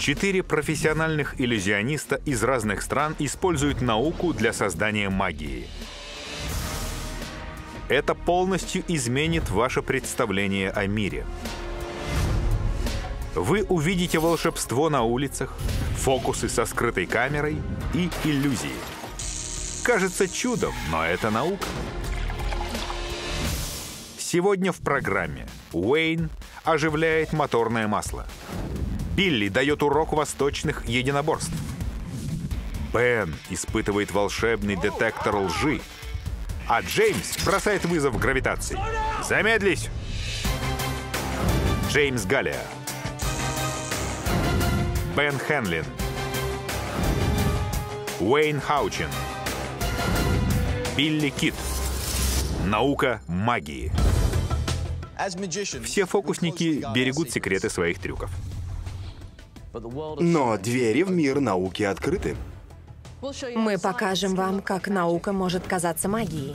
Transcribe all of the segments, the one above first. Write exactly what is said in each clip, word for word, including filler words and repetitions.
Четыре профессиональных иллюзиониста из разных стран используют науку для создания магии. Это полностью изменит ваше представление о мире. Вы увидите волшебство на улицах, фокусы со скрытой камерой и иллюзии. Кажется чудом, но это наука. Сегодня в программе Уэйн оживляет моторное масло. Билли дает урок восточных единоборств. Бен испытывает волшебный детектор лжи. А Джеймс бросает вызов гравитации. Замедлись! Джеймс Галлиа. Бен Хенлин. Уэйн Хаучин. Билли Кит. Наука магии. Все фокусники берегут секреты своих трюков. Но двери в мир науки открыты. Мы покажем вам, как наука может казаться магией.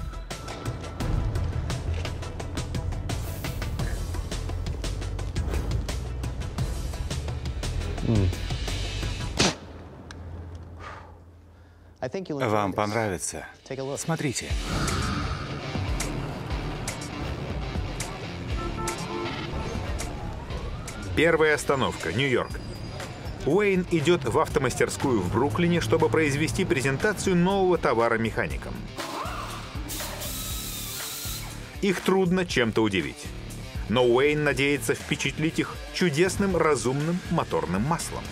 Вам понравится. Смотрите. Первая остановка — Нью-Йорк. Уэйн идет в автомастерскую в Бруклине, чтобы произвести презентацию нового товара механикам. Их трудно чем-то удивить. Но Уэйн надеется впечатлить их чудесным разумным моторным маслом.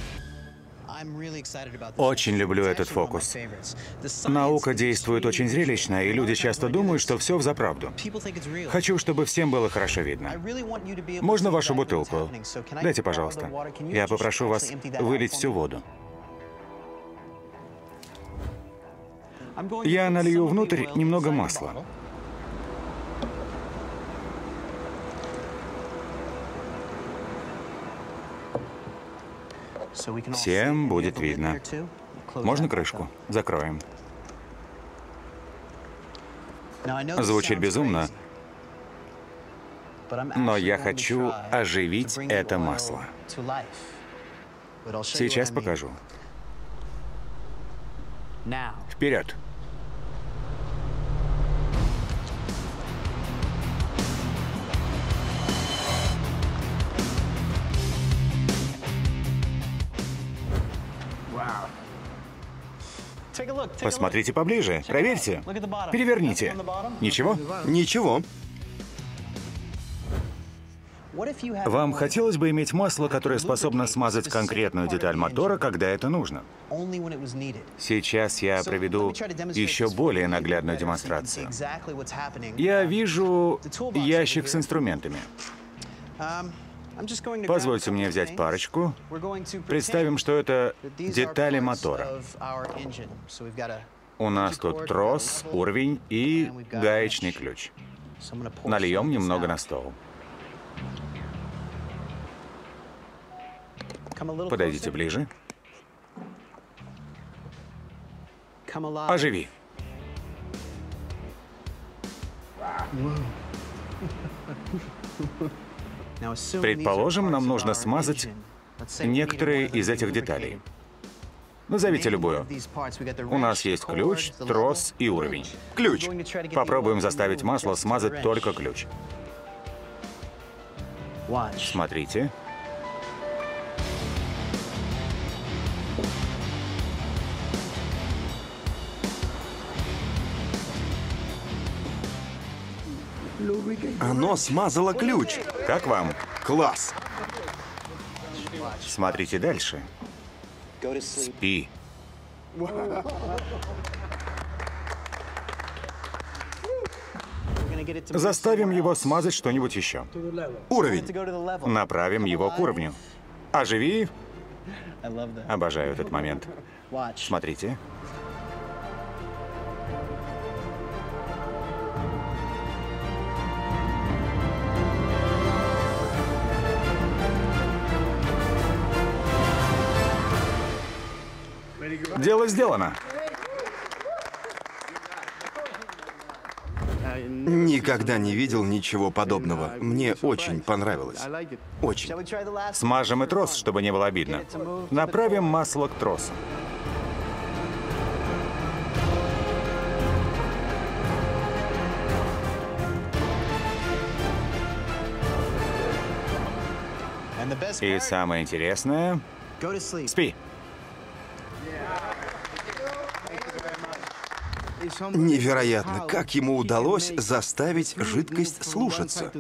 Очень люблю этот фокус. Наука действует очень зрелищно, и люди часто думают, что все взаправду. Хочу, чтобы всем было хорошо видно. Можно вашу бутылку? Дайте, пожалуйста. Я попрошу вас вылить всю воду. Я налью внутрь немного масла. Всем будет видно. Можно крышку? Закроем. Звучит безумно, но я хочу оживить это масло. Сейчас покажу. Вперед! Посмотрите поближе, проверьте. Переверните. Ничего? Ничего. Вам хотелось бы иметь масло, которое способно смазать конкретную деталь мотора, когда это нужно? Сейчас я проведу еще более наглядную демонстрацию. Я вижу ящик с инструментами. Позвольте мне взять парочку. Представим, что это детали мотора. У нас тут трос, уровень и гаечный ключ. Нальем немного на стол. Подойдите ближе. Оживи. Предположим, нам нужно смазать некоторые из этих деталей. Назовите любую. У нас есть ключ, трос и уровень. Ключ. Попробуем заставить масло смазать только ключ. Смотрите. Оно смазало ключ. Как вам? Класс. Смотрите дальше. Спи. Заставим его смазать что-нибудь еще. Уровень. Направим его к уровню. Оживи. Обожаю этот момент. Смотрите. Дело сделано. Не Никогда не видел ничего подобного. Мне очень понравилось. Очень. Смажем и трос, чтобы не было обидно. Направим масло к тросу. И самое интересное — спи. Невероятно, как ему удалось заставить жидкость слушаться.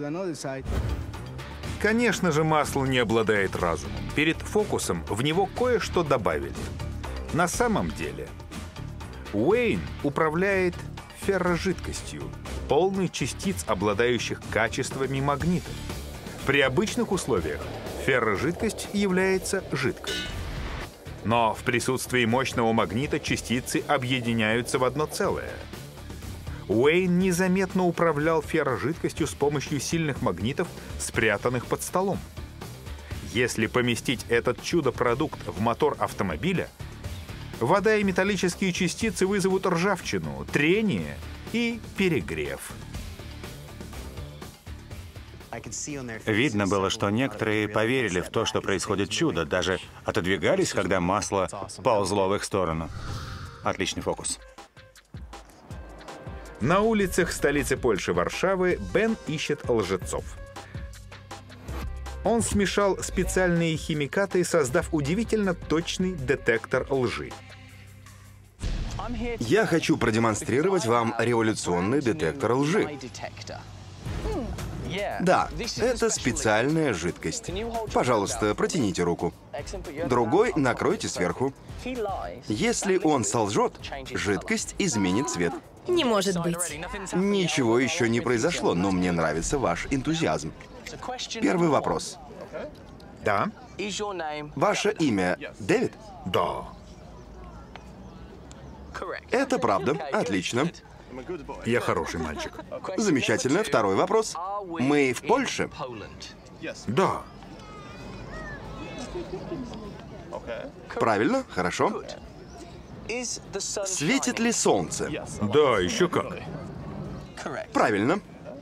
Конечно же, масло не обладает разумом. Перед фокусом в него кое-что добавили. На самом деле, Уэйн управляет феррожидкостью, полной частиц, обладающих качествами магнита. При обычных условиях феррожидкость является жидкой. Но в присутствии мощного магнита частицы объединяются в одно целое. Уэйн незаметно управлял феррожидкостью с помощью сильных магнитов, спрятанных под столом. Если поместить этот чудо-продукт в мотор автомобиля, вода и металлические частицы вызовут ржавчину, трение и перегрев. Видно было, что некоторые поверили в то, что происходит чудо, даже отодвигались, когда масло ползло в их сторону. Отличный фокус. На улицах столицы Польши Варшавы Бен ищет лжецов. Он смешал специальные химикаты, создав удивительно точный детектор лжи. Я хочу продемонстрировать вам революционный детектор лжи. Да, это специальная жидкость. Пожалуйста, протяните руку. Другой накройте сверху. Если он солжет, жидкость изменит цвет. Не может быть. Ничего еще не произошло, но мне нравится ваш энтузиазм. Первый вопрос. Да? Ваше имя Дэвид? Да. Это правда. Отлично. Я хороший мальчик. Замечательно. Второй вопрос. Мы в Польше? Да. Правильно. Хорошо. Светит ли солнце? Да, еще как. Правильно.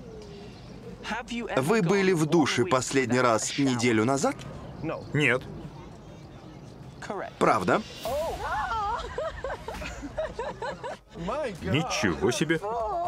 Вы были в душе последний раз неделю назад? Нет. Правда. Ничего себе.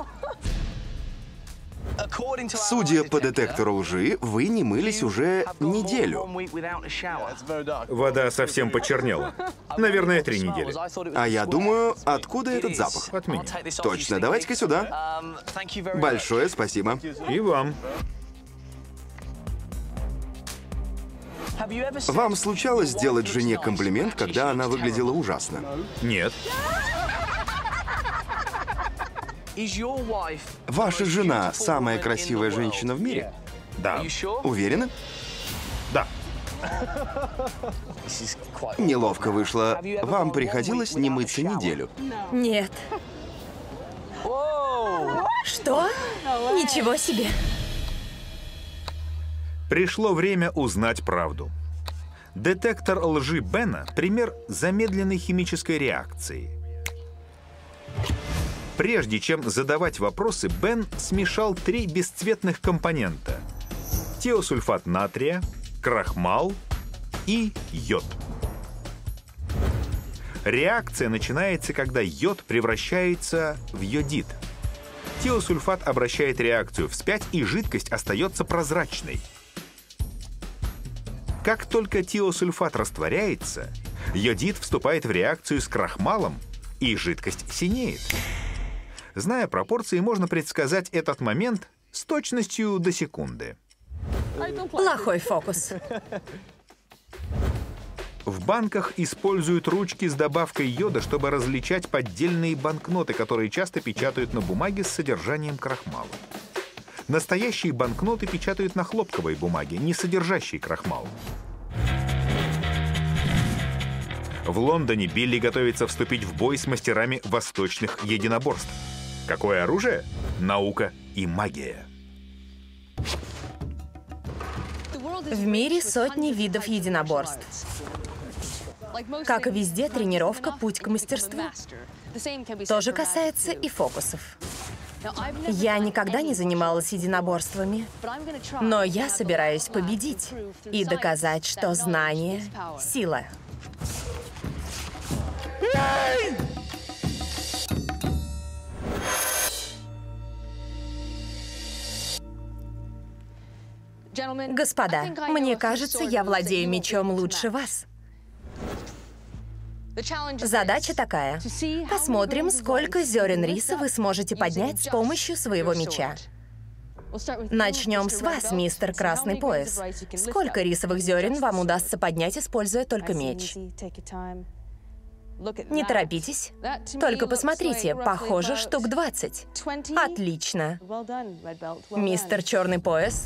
Судя по детектору лжи, вы не мылись уже неделю. Вода совсем почернела. Наверное, три недели. А я думаю, откуда этот запах? От меня. Точно, давайте-ка сюда. Большое спасибо. И вам. Вам случалось сделать жене комплимент, когда она выглядела ужасно? Нет. Ваша жена самая красивая женщина в мире? Да. Уверены? Да. Неловко вышло. Вам приходилось не мыться неделю? Нет. Что? Ничего себе. Пришло время узнать правду. Детектор лжи Бена — пример замедленной химической реакции. Прежде чем задавать вопросы, Бен смешал три бесцветных компонента: тиосульфат натрия, крахмал и йод. Реакция начинается, когда йод превращается в йодид. Тиосульфат обращает реакцию вспять, и жидкость остается прозрачной. Как только тиосульфат растворяется, йодид вступает в реакцию с крахмалом, и жидкость синеет. Зная пропорции, можно предсказать этот момент с точностью до секунды. Плохой фокус. В банках используют ручки с добавкой йода, чтобы различать поддельные банкноты, которые часто печатают на бумаге с содержанием крахмала. Настоящие банкноты печатают на хлопковой бумаге, не содержащей крахмал. В Лондоне Билли готовится вступить в бой с мастерами восточных единоборств. Какое оружие? Наука и магия. В мире сотни видов единоборств. Как и везде, тренировка — путь к мастерству. То же касается и фокусов. Я никогда не занималась единоборствами, но я собираюсь победить и доказать, что знание — сила. Господа, мне кажется, я владею мечом лучше вас. Задача такая. Посмотрим, сколько зерен риса вы сможете поднять с помощью своего меча. Начнем с вас, мистер Красный Пояс. Сколько рисовых зерен вам удастся поднять, используя только меч? Не торопитесь. Только посмотрите, похоже, штук двадцать. Отлично. Мистер Черный Пояс.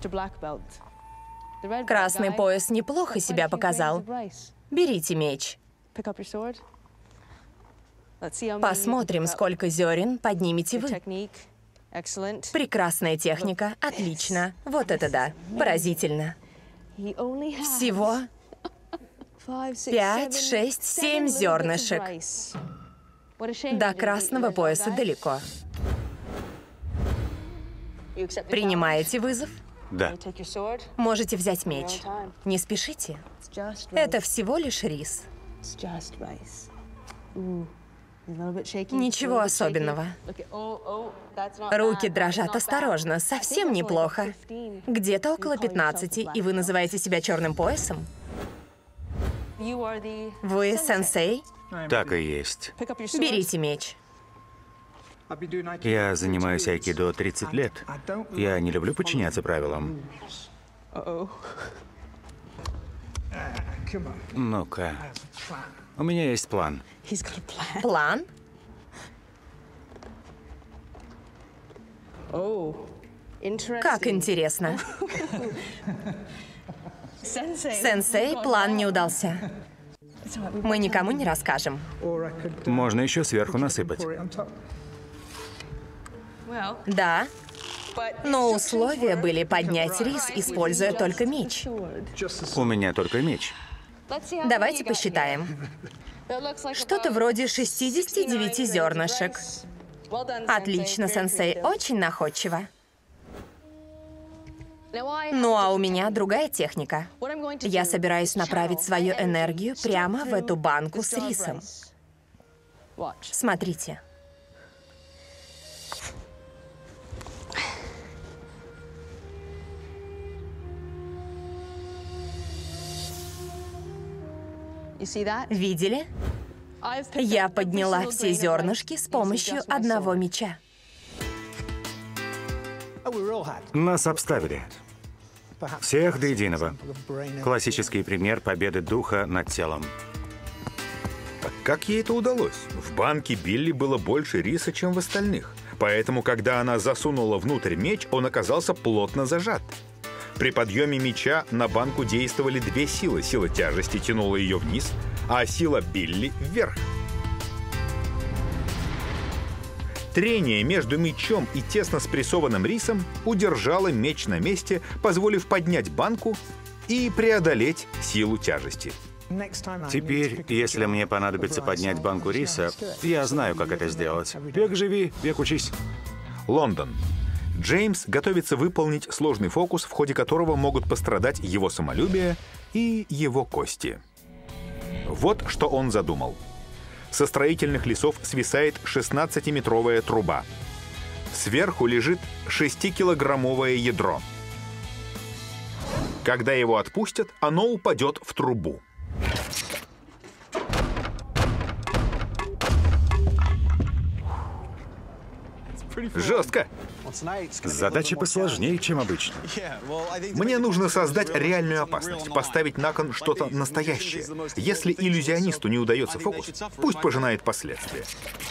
Красный Пояс неплохо себя показал. Берите меч. Посмотрим, сколько зерен поднимете вы. Прекрасная техника. Отлично. Вот это да. Поразительно. Всего пять, шесть, семь зернышек. До Красного Пояса далеко. Принимаете вызов? Да. Можете взять меч. Не спешите. Это всего лишь рис. Ничего особенного. Руки дрожат осторожно, совсем неплохо. Где-то около пятнадцати, и вы называете себя Черным Поясом? Вы сенсей? Так и есть. Берите меч. Я занимаюсь айкидо тридцать лет. Я не люблю подчиняться правилам. Ну-ка. У меня есть план. План? Как интересно. Сенсей, план не удался. Мы никому не расскажем. Можно еще сверху насыпать. Да. Но условия были поднять рис, используя только меч. У меня только меч. Давайте посчитаем. Что-то вроде шестидесяти девяти зернышек. Отлично, сенсей, очень находчиво. Ну а у меня другая техника. Я собираюсь направить свою энергию прямо в эту банку с рисом. Смотрите. Видели? Я подняла все зернышки с помощью одного меча. Нас обставили. Всех до единого. Классический пример победы духа над телом. Так как ей это удалось? В банке Билли было больше риса, чем в остальных. Поэтому, когда она засунула внутрь меч, он оказался плотно зажат. При подъеме меча на банку действовали две силы. Сила тяжести тянула ее вниз, а сила Билли — вверх. Трение между мечом и тесно спрессованным рисом удержало меч на месте, позволив поднять банку и преодолеть силу тяжести. Теперь, если мне понадобится поднять банку риса, я знаю, как это сделать. Век живи, век учись. Лондон. Джеймс готовится выполнить сложный фокус, в ходе которого могут пострадать его самолюбие и его кости. Вот что он задумал. Со строительных лесов свисает шестнадцатиметровая труба. Сверху лежит шестикилограммовое ядро. Когда его отпустят, оно упадет в трубу. Жестко. Задача посложнее, чем обычно. Мне нужно создать реальную опасность, поставить на кон что-то настоящее. Если иллюзионисту не удается фокус, пусть пожинает последствия.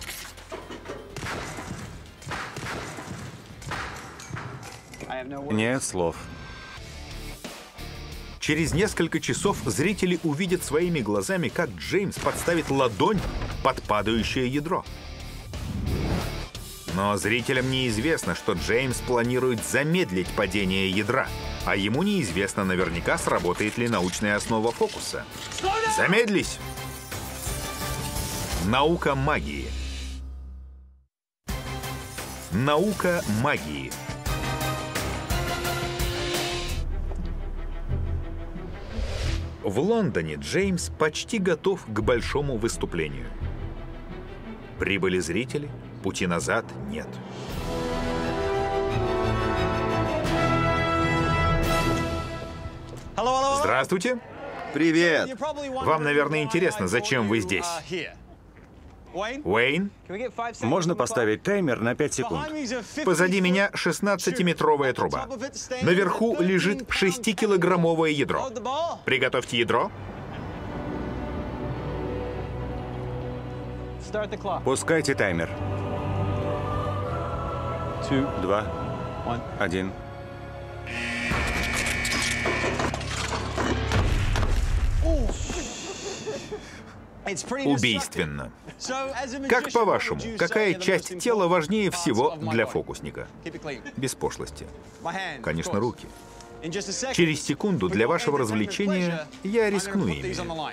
Нет слов. Через несколько часов зрители увидят своими глазами, как Джеймс подставит ладонь под падающее ядро. Но зрителям неизвестно, что Джеймс планирует замедлить падение ядра, а ему неизвестно наверняка, сработает ли научная основа фокуса. Замедлись! Наука магии. Наука магии. В Лондоне Джеймс почти готов к большому выступлению. Прибыли зрители, пути назад нет. Здравствуйте. Привет. Вам, наверное, интересно, зачем вы здесь. Уэйн, Можно поставить таймер на пять секунд. позади меня шестнадцатиметровая труба. Наверху лежит шестикилограммовое ядро. Приготовьте ядро. Пускайте таймер. Два. Один. Убийственно. Как по-вашему, какая часть тела важнее всего для фокусника? Без пошлости. Конечно, руки. Через секунду для вашего развлечения я рискну ими.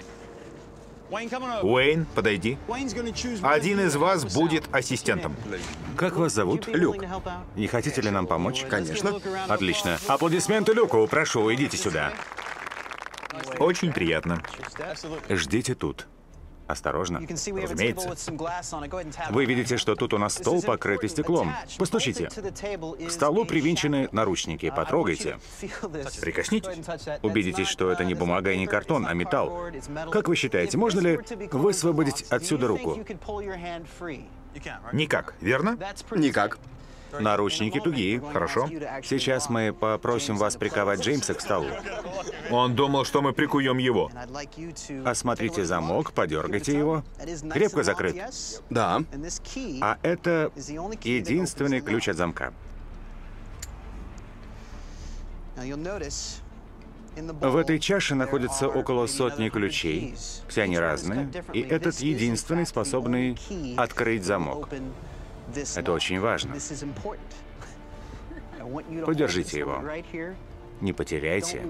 Уэйн, подойди. Один из вас будет ассистентом. Как вас зовут? Люк. Не хотите ли нам помочь? Конечно. Отлично. Аплодисменты Люку. Прошу, идите сюда. Очень приятно. Ждите тут. Осторожно. Разумеется. Вы видите, что тут у нас стол, покрытый стеклом. Постучите. К столу привинчены наручники. Потрогайте. Прикоснитесь. Убедитесь, что это не бумага и не картон, а металл. Как вы считаете, можно ли высвободить отсюда руку? Никак, верно? Никак. Наручники тугие. Хорошо. Сейчас мы попросим вас приковать Джеймса к столу. Он думал, что мы прикуем его. Осмотрите замок, подергайте его. Крепко закрыт. Да. А это единственный ключ от замка. В этой чаше находится около сотни ключей. Все они разные. И этот единственный, способный открыть замок. Это очень важно. Подержите его. Не потеряйте.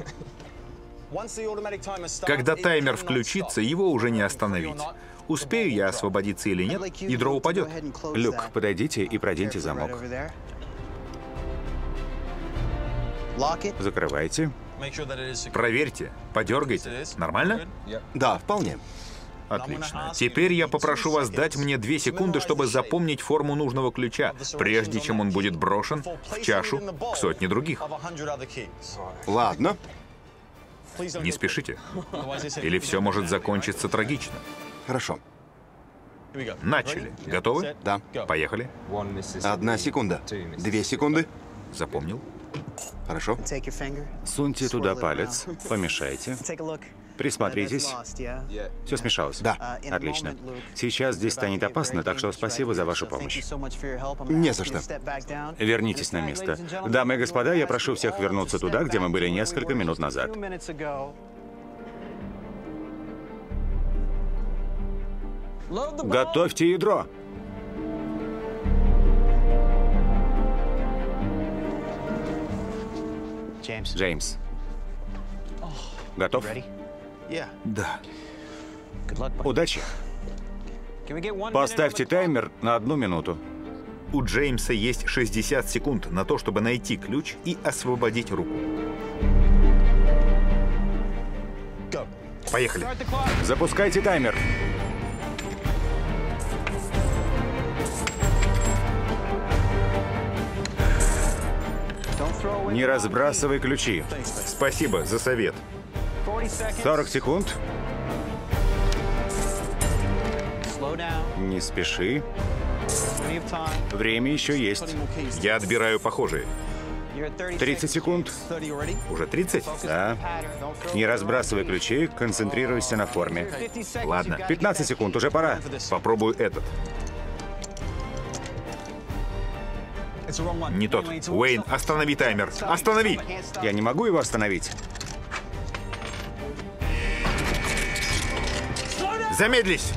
Когда таймер включится, его уже не остановить. Успею я освободиться или нет, ядро упадет. Люк, подойдите и проденьте замок. Закрывайте. Проверьте, подергайте. Нормально? Да, вполне. Отлично. Теперь я попрошу вас дать мне две секунды, чтобы запомнить форму нужного ключа, прежде чем он будет брошен в чашу к сотне других. Ладно. Не спешите. Или все может закончиться трагично. Хорошо. Начали. Готовы? Да. Поехали. Одна секунда. Две секунды. Запомнил. Хорошо. Суньте туда палец, помешайте. Присмотритесь. Все смешалось? Да. Отлично. Сейчас здесь станет опасно, так что спасибо за вашу помощь. Не за что. Вернитесь на место. Дамы и господа, я прошу всех вернуться туда, где мы были несколько минут назад. Готовьте ядро. Джеймс. Готов? Да. Удачи. Поставьте таймер на одну минуту. У Джеймса есть шестьдесят секунд на то, чтобы найти ключ и освободить руку. Поехали. Запускайте таймер. Не разбрасывай ключи. Спасибо за совет. сорок секунд. Не спеши. Время еще есть. Я отбираю похожие. тридцать секунд. Уже тридцать? Да. Не разбрасывай ключи, концентрируйся на форме. Ладно. пятнадцать секунд, уже пора. Попробую этот. Не тот. Уэйн, останови таймер. Останови! Я не могу его остановить. Замедлись!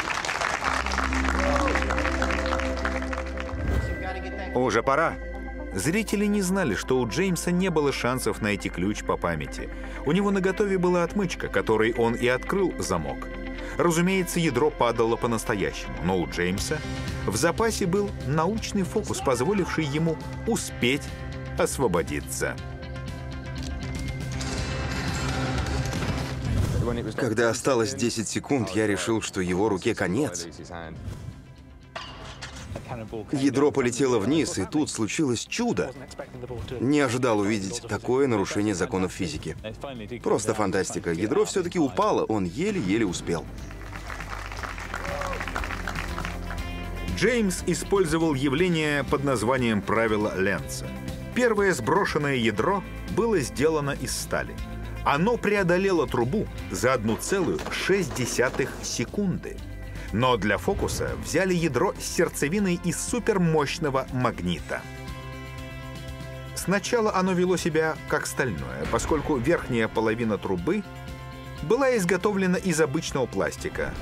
Уже пора. Зрители не знали, что у Джеймса не было шансов найти ключ по памяти. У него наготове была отмычка, которой он и открыл замок. Разумеется, ядро падало по-настоящему, но у Джеймса в запасе был научный фокус, позволивший ему успеть освободиться. Когда осталось десять секунд, я решил, что его руке конец. Ядро полетело вниз, и тут случилось чудо. Не ожидал увидеть такое нарушение законов физики. Просто фантастика. Ядро все-таки упало, он еле-еле успел. Джеймс использовал явление под названием правило Ленца. Первое сброшенное ядро было сделано из стали. Оно преодолело трубу за одну целую шесть десятых секунды. Но для фокуса взяли ядро с сердцевиной из супермощного магнита. Сначала оно вело себя как стальное, поскольку верхняя половина трубы была изготовлена из обычного пластика,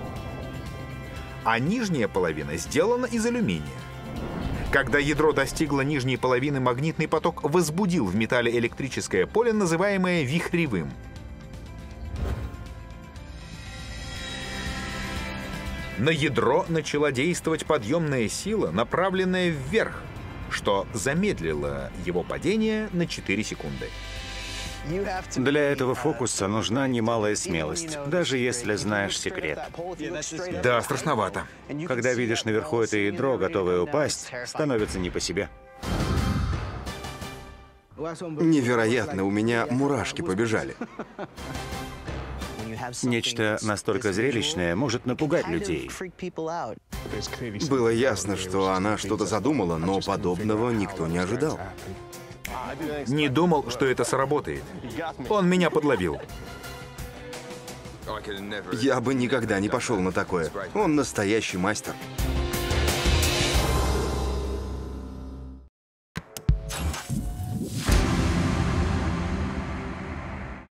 а нижняя половина сделана из алюминия. Когда ядро достигло нижней половины, магнитный поток возбудил в металле электрическое поле, называемое вихревым. На ядро начала действовать подъемная сила, направленная вверх, что замедлило его падение на четыре секунды. Для этого фокуса нужна немалая смелость, даже если знаешь секрет. Да, страшновато. Когда видишь наверху это ядро, готовое упасть, становится не по себе. Невероятно, у меня мурашки побежали. Нечто настолько зрелищное может напугать людей. Было ясно, что она что-то задумала, но подобного никто не ожидал. Не думал, что это сработает. Он меня подловил. Я бы никогда не пошел на такое. Он настоящий мастер.